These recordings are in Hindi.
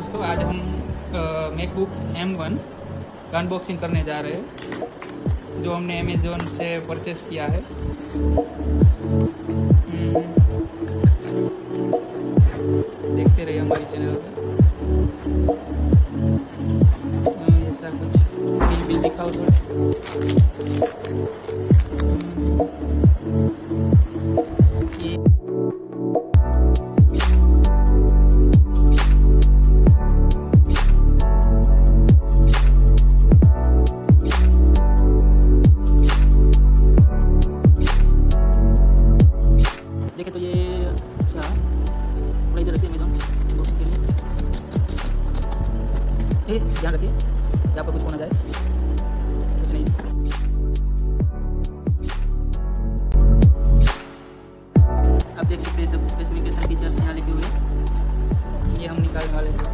दोस्तों, आज हम मैकबुक M1 का अनबॉक्सिंग करने जा रहे हैं, जो हमने अमेजोन से परचेस किया है। देखते रहिए हमारे चैनल पर। ऐसा कुछ बिल दिखाओ थोड़ा। देखे तो ये अच्छा थोड़ा इधर रखिए अमेजोन अनबॉक्सिंग के लिए। ध्यान रखिए यहाँ पर कुछ होना जाए, कुछ नहीं। आप देख सकते हैं सब स्पेसिफिकेशन फीचर्स यहाँ लिखे हुए हैं। ये हम निकालने वाले हैं।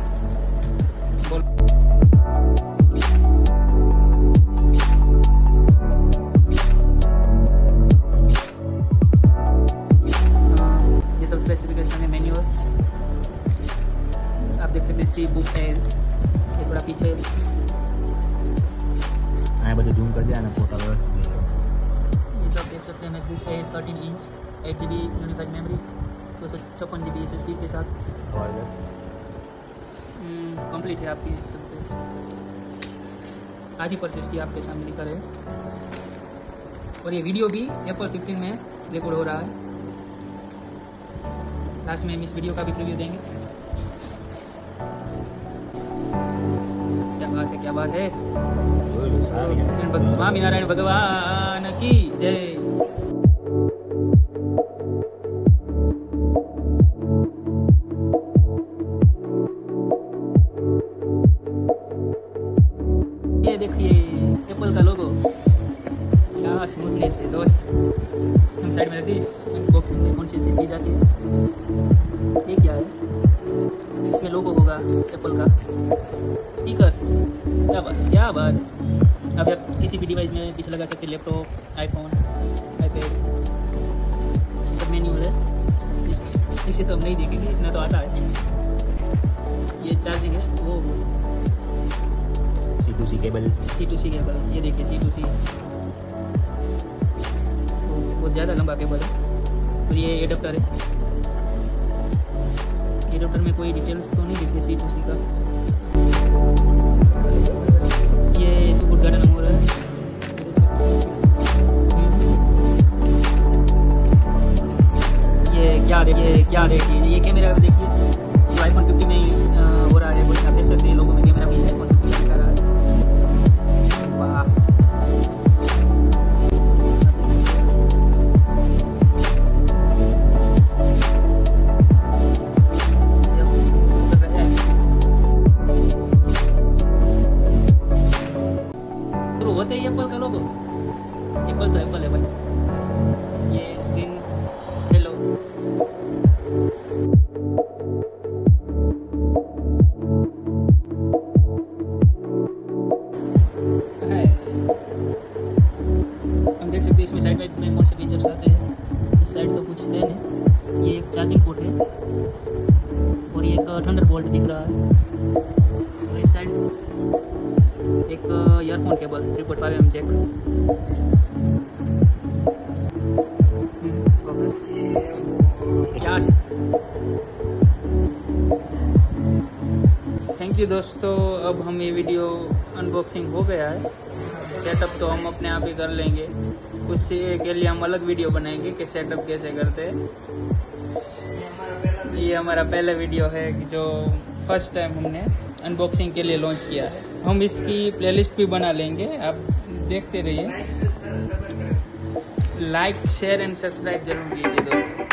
स्पेसिफिकेशन है, मेन्यू। आप देख सकते हैं सी बुक है, ये थोड़ा पीछे बच्चे जूम कर दिया ना फोटो व्यवस्थित। ये सब देख सकते हैं। मैकबुक है 13 inch, 8 GB unified memory, 256 GB SSD के साथ कंप्लीट है आपकी सब कुछ। आज ही परचेस किया, आपके सामने लिखा है। और ये वीडियो भी Apple 15 में रिकॉर्ड हो रहा है। लास्ट में हम इस वीडियो का भी रिव्यू देंगे। क्या बात है, क्या बात है। स्वामी नारायण भगवान की जय। ये देखिए एप्पल का लोगो, क्या स्मूथनेस है दोस्त। हम साइड में रखते हैं। इस अनबॉक्सिंग में कौन सी चीज़ आती है, ये क्या है? इसमें लोगो होगा एप्पल का, स्टिकर्स। क्या बात, क्या बात। अब आप किसी भी डिवाइस में पीछे लगा सकते हैं, लैपटॉप, आईफोन, आईपैड। सब मेन्यू है। इसे तो हम नहीं देखेंगे, इतना तो आता है। ये चार्जिंग है, वो C2C केबल। C2C केबल, ये देखिए C2C, बहुत ज़्यादा लंबा केबल है। और ये एडाप्टर है। एडाप्टर में कोई डिटेल्स तो नहीं दिखती C2C का। ये सपोर्ट गार्डन हो रहा है। ये क्या देखिए, ये कैमरा देखिए, जो iPhone 50 में हो रहा है। आप देख सकते हैं लोगों में कैमरा भी iPhone 50 दिखा रहा है। वाह, होते ही एप्पल का लोगो। एप्पल तो एप्पल है भाई। ये स्क्रीन, हेलो। हम देख सकते हैं इसमें साइड में कौन से फीचर्स आते हैं। इस साइड तो कुछ है नहीं। ये एक चार्जिंग पोर्ट है और ये एक थंडरबोल्ट दिख रहा है। और इस साइड एक earphone cable 3.5 mm jack. Thank you दोस्तों। अब हम ये वीडियो अनबॉक्सिंग हो गया है। सेटअप तो हम अपने आप ही कर लेंगे, उससे के लिए हम अलग वीडियो बनाएंगे कि सेटअप कैसे करते हैं। ये हमारा पहला वीडियो है जो फर्स्ट टाइम हमने अनबॉक्सिंग के लिए लॉन्च किया है। हम इसकी प्लेलिस्ट भी बना लेंगे, आप देखते रहिए। लाइक, शेयर एंड सब्सक्राइब जरूर कीजिए दोस्तों।